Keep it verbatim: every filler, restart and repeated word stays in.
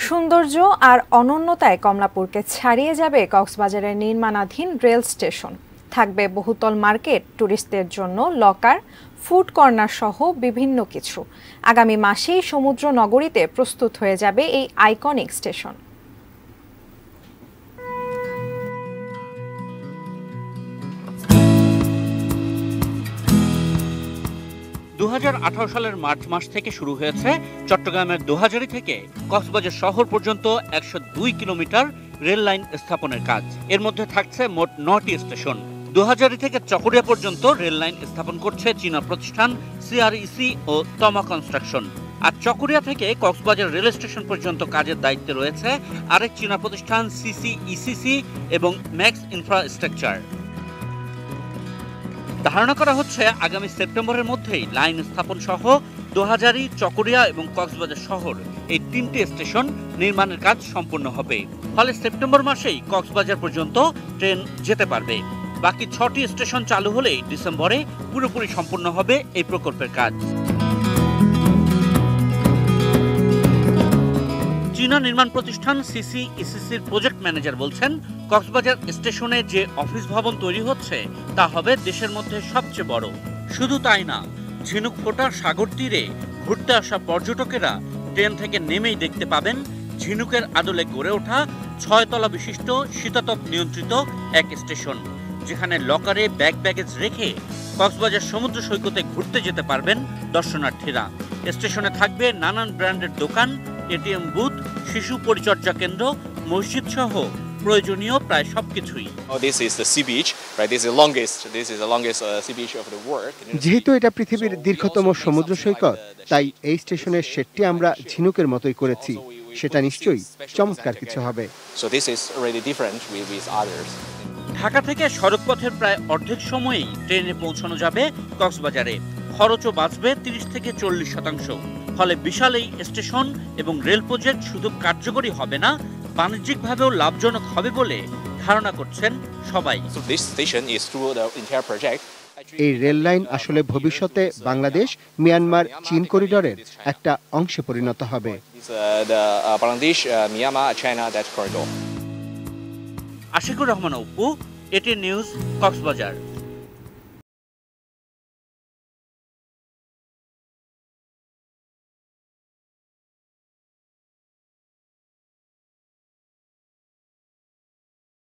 সৌন্দর্য আর অনন্যতায় কমলাপুরকে ছাড়িয়ে যাবে কক্সবাজারের নির্মাণাধীন রেল স্টেশন। থাকবে বহুতল মার্কেট, ট্যুরিস্টদের জন্য লকার, ফুড কর্নার সহ বিভিন্ন কিছু। আগামী মাসেই সমুদ্র নগরীতে প্রস্তুত হয়ে যাবে এই আইকনিক স্টেশন। দু হাজার আঠারো সালের মার্চ মাস থেকে শুরু হয়েছে চট্টগ্রামের দোহাজারী থেকে কক্সবাজার শহর পর্যন্ত একশো দুই কিলোমিটার রেল লাইন স্থাপনের কাজ। এর মধ্যে থাকছে মোট নটি স্টেশন। দোহাজারী থেকে চকরিয়া পর্যন্ত রেল লাইন স্থাপন করছে চীনা প্রতিষ্ঠান সিআরইসি ও তমা কনস্ট্রাকশন। আর চকরিয়া থেকে কক্সবাজার রেল স্টেশন পর্যন্ত কাজের দায়িত্বে রয়েছে আরেক চীনা প্রতিষ্ঠান সিসিইসিসি এবং ম্যাক্স ইনফ্রাস্ট্রাকচার। ধারণা করা হচ্ছে আগামী সেপ্টেম্বরের মধ্যেই লাইন স্থাপন সহ দোহাজারী, চকরিয়া এবং কক্সবাজার শহর এই তিনটি স্টেশন নির্মাণের কাজ সম্পূর্ণ হবে। ফলে সেপ্টেম্বর মাসেই কক্সবাজার পর্যন্ত ট্রেন যেতে পারবে। বাকি ছটি স্টেশন চালু হলেই ডিসেম্বরে পুরোপুরি সম্পূর্ণ হবে এই প্রকল্পের কাজ। চীনা নির্মাণ প্রতিষ্ঠান সিসিইসিসির প্রজেক্ট ম্যানেজার বলছেন, কক্সবাজার স্টেশনে যে অফিস ভবন তৈরি হচ্ছে তা হবে দেশের মধ্যে সবচেয়ে বড়। শুধু তাই না, ঝিনুক ফোটা সাগর তীরে ঘুরতে আসা পর্যটকেরা ট্রেন থেকে নেমেই দেখতে পাবেন ঝিনুকের আদলে গড়ে ওঠা ছয়তলা বিশিষ্ট শীতাতপ নিয়ন্ত্রিত এক স্টেশন, যেখানে লকারে ব্যাগ ব্যাগেজ রেখে কক্সবাজার সমুদ্র সৈকতে ঘুরতে যেতে পারবেন দর্শনার্থীরা। স্টেশনে থাকবে নানান ব্র্যান্ডের দোকান, এটিএম বুথ, শিশু পরিচর্যা কেন্দ্র, মসজিদ সহ প্রয়োজনীয় প্রায় সবকিছুই। যেহেতু এটা পৃথিবীর দীর্ঘতম সমুদ্র সৈকত, তাই এই স্টেশনের শেডটি আমরা ঝিনুকের মতোই করেছি। সেটা নিশ্চয়ই চমৎকার কিছু হবে। ঢাকা থেকে সড়কপথের প্রায় অর্ধেক সময়েই ট্রেনে পৌঁছানো যাবে কক্সবাজারে। খরচও বাঁচবে তিরিশ থেকে চল্লিশ শতাংশ। ফলে বিশাল এই স্টেশন এবং রেল প্রজেক্ট শুধু কার্যকরী হবে না, বাণিজ্যিকভাবেও লাভজনক হবে বলে ধারণা করছেন সবাই। এই রেল লাইন আসলে ভবিষ্যতে বাংলাদেশ, মিয়ানমার, চীন করিডোরের একটা অংশে পরিণত হবে। Ashikur Rahman Apu, ATN news, Cox's Bazar.